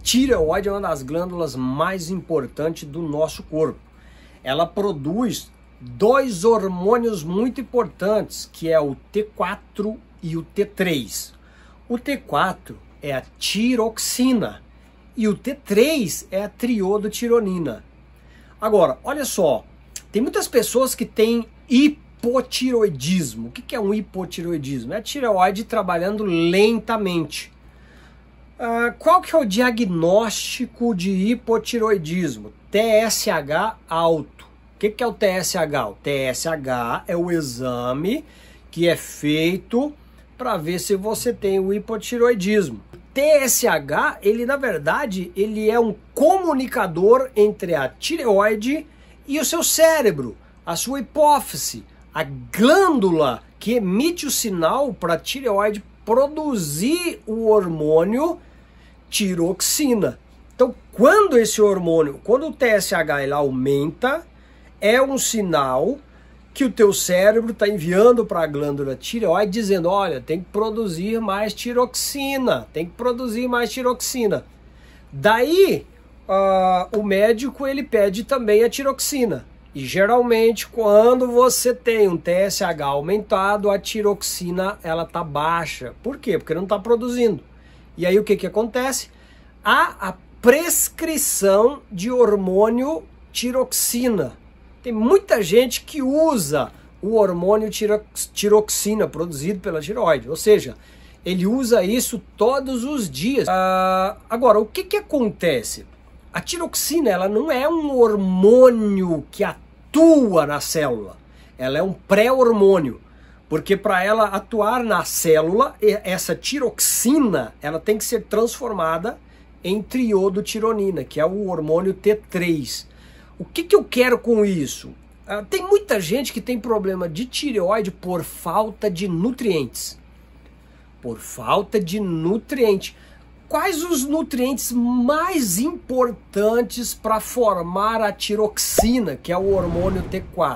tireoide é uma das glândulas mais importantes do nosso corpo. Ela produz dois hormônios muito importantes, que é o T4 e o T3. O T4 é a tiroxina e o T3 é a triodotironina. Agora, olha só, tem muitas pessoas que têm hipotiroidismo. O que é um hipotiroidismo? É a tireoide trabalhando lentamente. Qual que é o diagnóstico de hipotiroidismo? TSH alto. O que é o TSH? O TSH é o exame que é feito para ver se você tem o hipotiroidismo. O TSH, ele na verdade, ele é um comunicador entre a tireoide e o seu cérebro, a sua hipófise, a glândula que emite o sinal para a tireoide produzir o hormônio tiroxina. Então, quando o TSH ele aumenta, é um sinal que o teu cérebro está enviando para a glândula tireoide dizendo, olha, tem que produzir mais tiroxina, tem que produzir mais tiroxina. Daí, o médico ele pede também a tiroxina. E geralmente, quando você tem um TSH aumentado, a tiroxina ela está baixa. Por quê? Porque não está produzindo. E aí o que acontece? Há a prescrição de hormônio tiroxina. Tem muita gente que usa o hormônio tiroxina produzido pela tireoide, ou seja, ele usa isso todos os dias. Agora, o que acontece? A tiroxina ela não é um hormônio que atua na célula, ela é um pré-hormônio, porque para ela atuar na célula, essa tiroxina ela tem que ser transformada em triodotironina, que é o hormônio T3. O que eu quero com isso? Tem muita gente que tem problema de tireoide por falta de nutrientes. Por falta de nutrientes. Quais os nutrientes mais importantes para formar a tiroxina, que é o hormônio T4?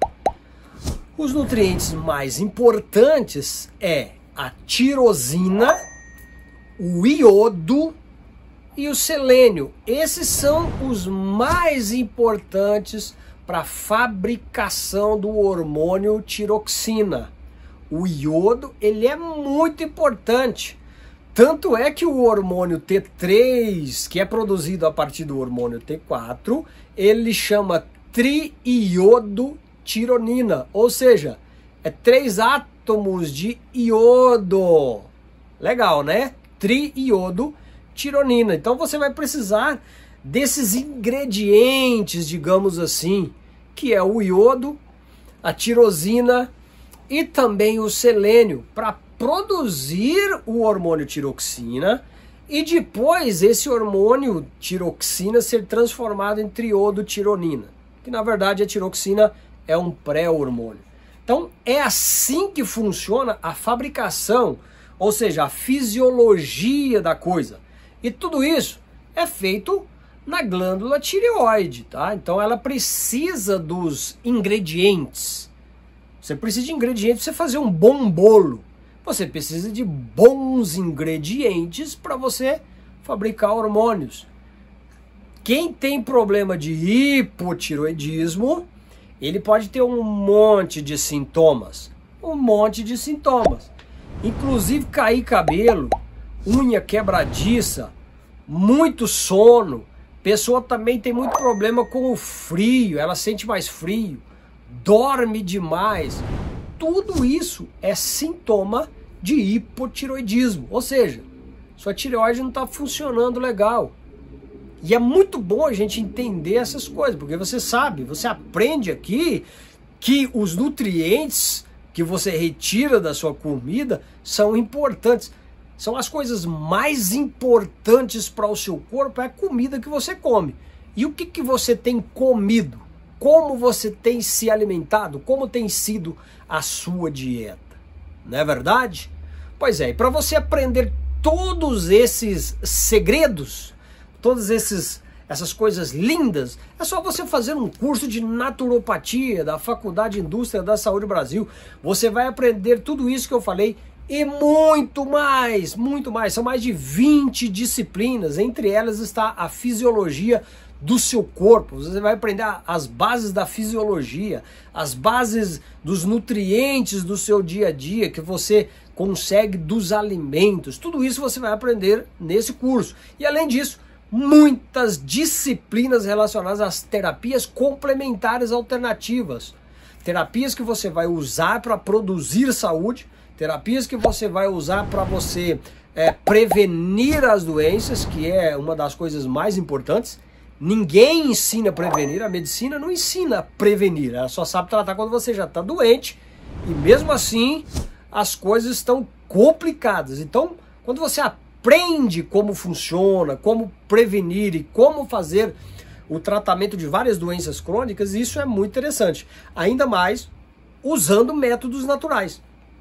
Os nutrientes mais importantes é a tirosina, o iodo e o selênio. Esses são os mais importantes para a fabricação do hormônio tiroxina. O iodo, ele é muito importante. Tanto é que o hormônio T3, que é produzido a partir do hormônio T4, ele chama triiodotironina, ou seja, é 3 átomos de iodo. Legal, né? Triiodotironina. Então você vai precisar desses ingredientes, digamos assim, que é o iodo, a tirosina e também o selênio para produzir o hormônio tiroxina e depois esse hormônio tiroxina ser transformado em triodotironina, que na verdade a tiroxina é um pré-hormônio. Então é assim que funciona a fabricação, ou seja, a fisiologia da coisa. E tudo isso é feito na glândula tireoide, tá? Então ela precisa dos ingredientes. Você precisa de ingredientes para você fazer um bom bolo. Você precisa de bons ingredientes para você fabricar hormônios. Quem tem problema de hipotiroidismo, ele pode ter um monte de sintomas. Um monte de sintomas. Inclusive cair cabelo, unha quebradiça, muito sono. Pessoa também tem muito problema com o frio, ela sente mais frio, dorme demais. Tudo isso é sintoma de hipotiroidismo, ou seja, sua tireoide não está funcionando legal. E é muito bom a gente entender essas coisas, porque você sabe, você aprende aqui que os nutrientes que você retira da sua comida são importantes. São as coisas mais importantes para o seu corpo, é a comida que você come. E o que você tem comido? Como você tem se alimentado? Como tem sido a sua dieta? Não é verdade? Pois é, e para você aprender todos esses segredos, todas essas coisas lindas, é só você fazer um curso de naturopatia da Faculdade de Indústria da Saúde Brasil. Você vai aprender tudo isso que eu falei e muito mais, muito mais. São mais de 20 disciplinas, entre elas está a fisiologia do seu corpo. Você vai aprender as bases da fisiologia, as bases dos nutrientes do seu dia a dia, que você consegue dos alimentos. Tudo isso você vai aprender nesse curso. E além disso, muitas disciplinas relacionadas às terapias complementares alternativas. Terapias que você vai usar para produzir saúde, terapias que você vai usar para você prevenir as doenças, que é uma das coisas mais importantes. Ninguém ensina a prevenir, a medicina não ensina a prevenir, ela só sabe tratar quando você já está doente, e mesmo assim as coisas estão complicadas. Então, quando você aprende como funciona, como prevenir e como fazer o tratamento de várias doenças crônicas, isso é muito interessante. Ainda mais usando métodos naturais.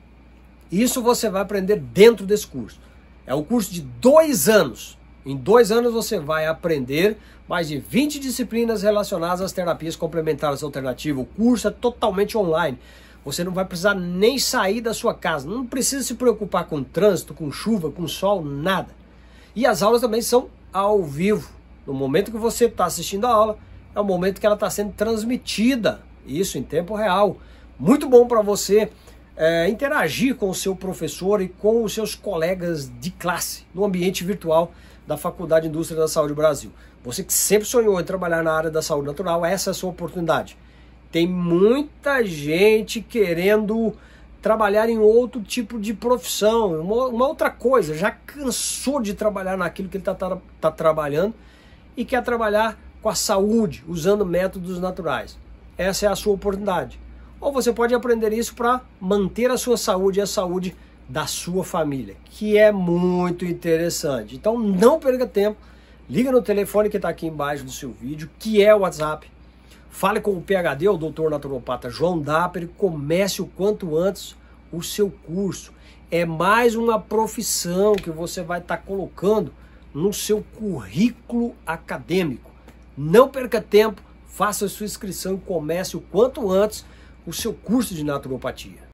Isso você vai aprender dentro desse curso. É um curso de 2 anos. Em 2 anos você vai aprender mais de 20 disciplinas relacionadas às terapias complementares alternativas. O curso é totalmente online. Você não vai precisar nem sair da sua casa. Não precisa se preocupar com trânsito, com chuva, com sol, nada. E as aulas também são ao vivo. No momento que você está assistindo a aula, é o momento que ela está sendo transmitida. Isso em tempo real. Muito bom para você interagir com o seu professor e com os seus colegas de classe no ambiente virtual da Faculdade de Indústria da Saúde do Brasil. Você que sempre sonhou em trabalhar na área da saúde natural, essa é a sua oportunidade. Tem muita gente querendo trabalhar em outro tipo de profissão, uma outra coisa, já cansou de trabalhar naquilo que ele está trabalhando e quer trabalhar com a saúde, usando métodos naturais. Essa é a sua oportunidade. Ou você pode aprender isso para manter a sua saúde e a saúde da sua família, que é muito interessante. Então não perca tempo, liga no telefone que está aqui embaixo do seu vídeo, que é o WhatsApp. Fale com o PhD, o doutor naturopata João Dapper, e comece o quanto antes o seu curso. É mais uma profissão que você vai estar colocando no seu currículo acadêmico. Não perca tempo, faça a sua inscrição e comece o quanto antes o seu curso de naturopatia.